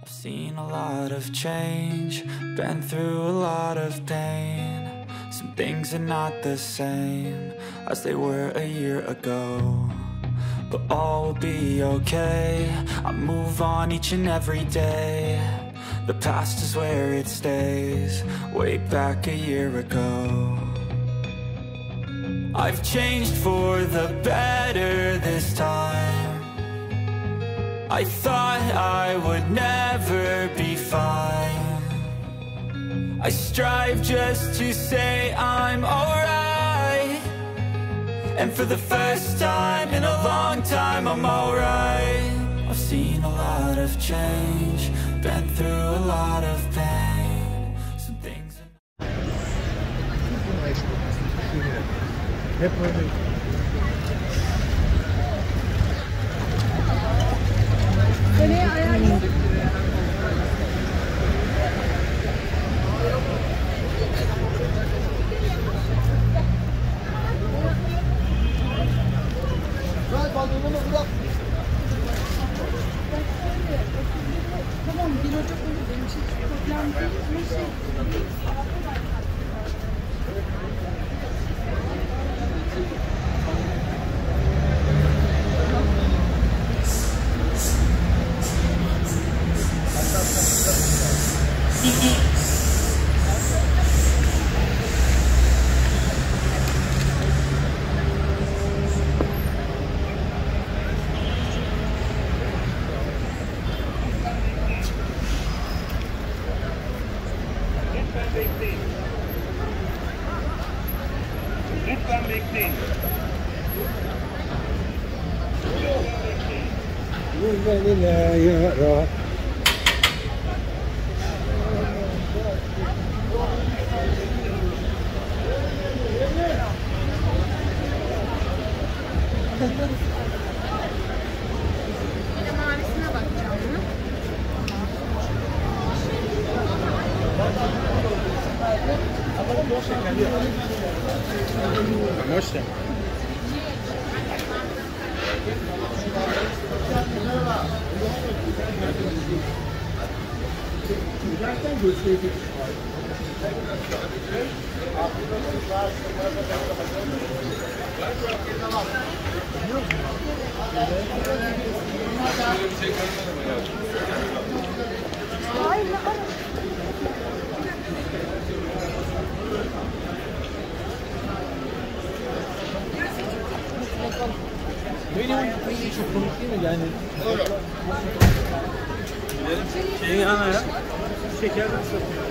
I've seen a lot of change, been through a lot of pain. Some things are not the same as they were a year ago, but all will be okay. I move on each and every day. The past is where it stays, way back a year ago. I've changed for the better this time. I thought I would never be fine. I strive just to say I'm alright, and for the first time in a long time I'm alright. I've seen a lot of change, been through a lot of pain. Some things hep öyle. Nereye ayarlayalım? Tamam, 1 Ocak olur benim için problem değil. Lütfen bekleyin. Bir de mavisine bakacağım mı? Hoş geldin. Uzaktan göstereyim. Benim çok komik değil mi yani? Şeyin ana ya. Şekerden satıyor.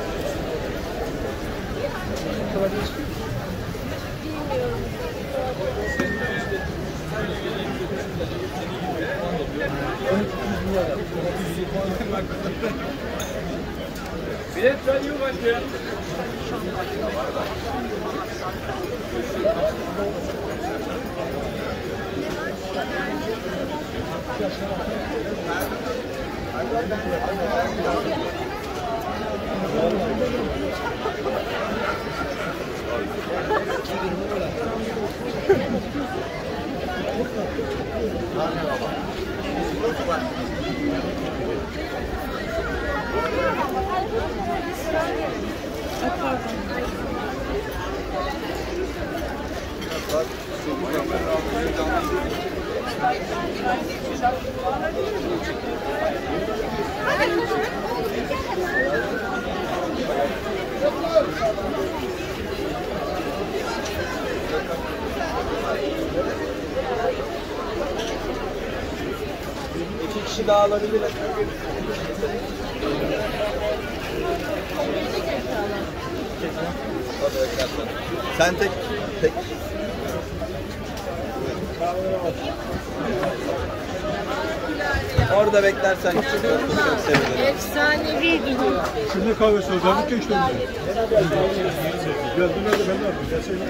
Bilet sayıyor bence. İki kişi daha alabilir. Sen tek. Orada beklersen çok sevinirim. Efsanevi gidiyor. Şimdi kahvesi özellikle işte. Geldim öyle ben ne yapayım?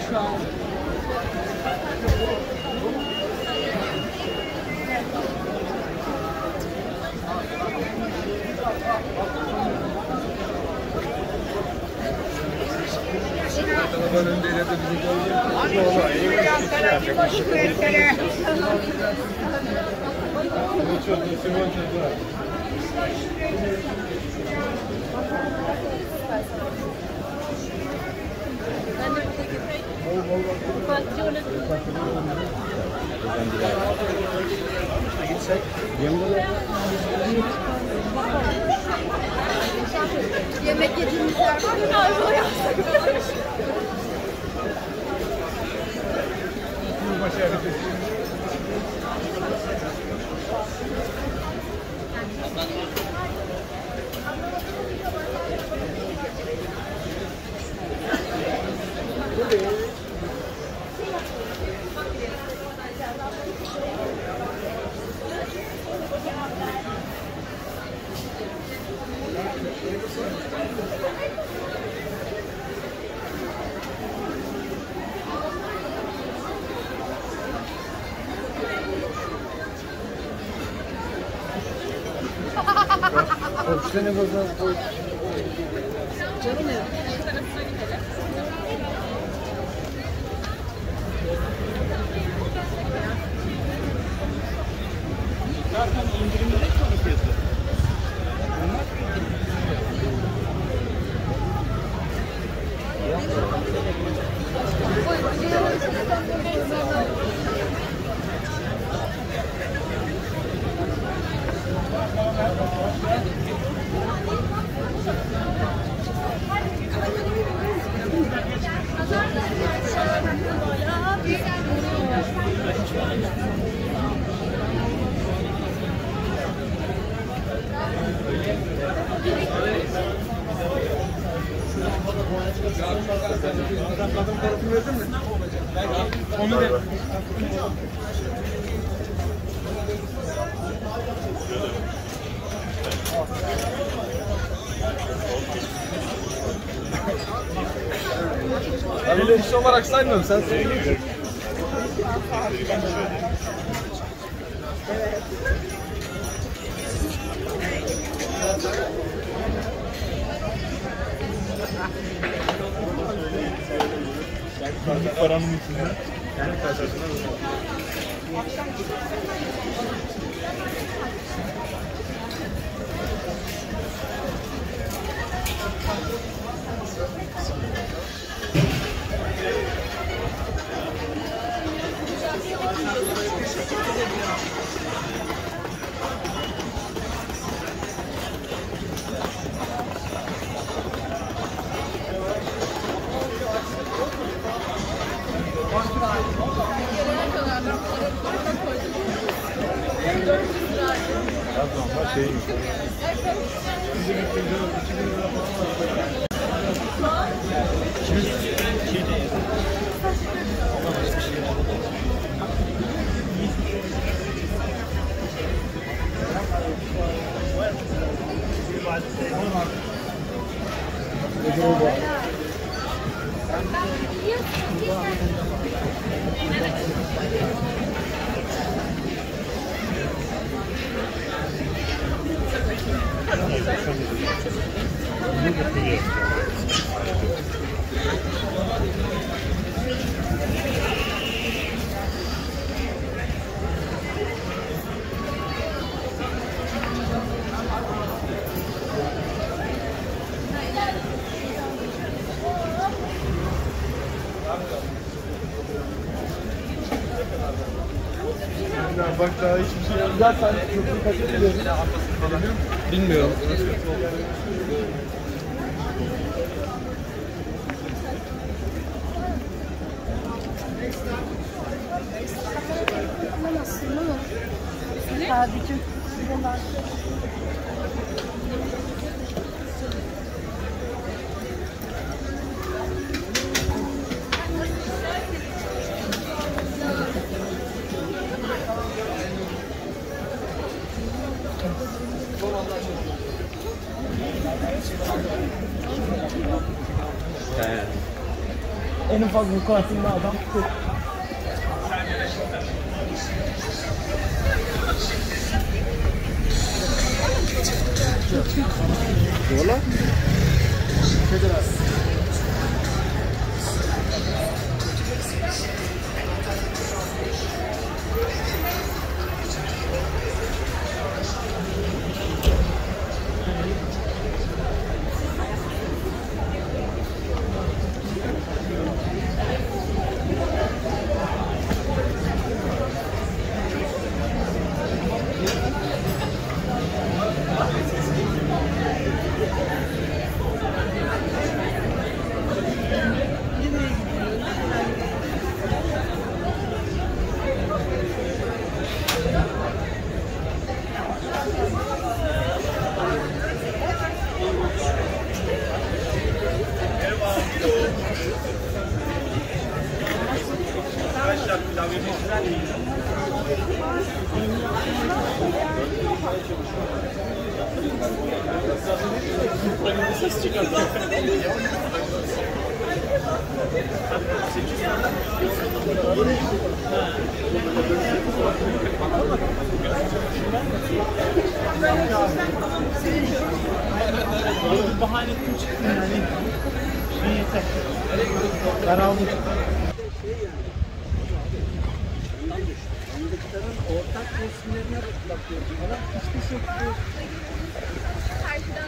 şu an. Arabanın önünde de bizi Yemek yediğimiz yer var mı? Arzu yapsak. Onu da ben öyle iş olarak saymıyorum, sen söylüyorsun. Paranın içinde. Yani karşısında şeymiş. Bak daha hiçbir şey yok. Zaten köprü kaçırıyorsun. Bilmiyorum. Abicim. En ufak vukuatında adam tutuyor. Yola. Bahane ettim çıktım yani. Şey yeter. Ben aldım. Ortak resimlerine bakıyorum falan. Hiçbir şey yok. Karşıdan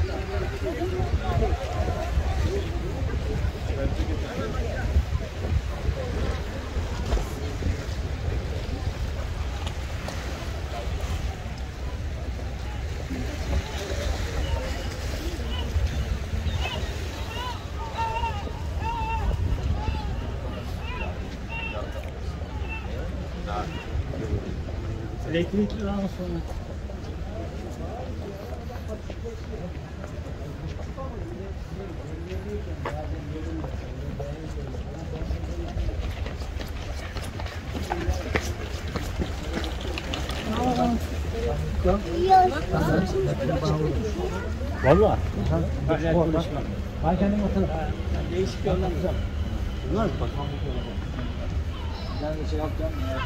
Elektrikli daha sonra. Valla. Güzel konuşma. Ben kendim atarım. Değişik bir anlatacağım. Bunlar mı? Bak. Ben bir şey yapacağım ya.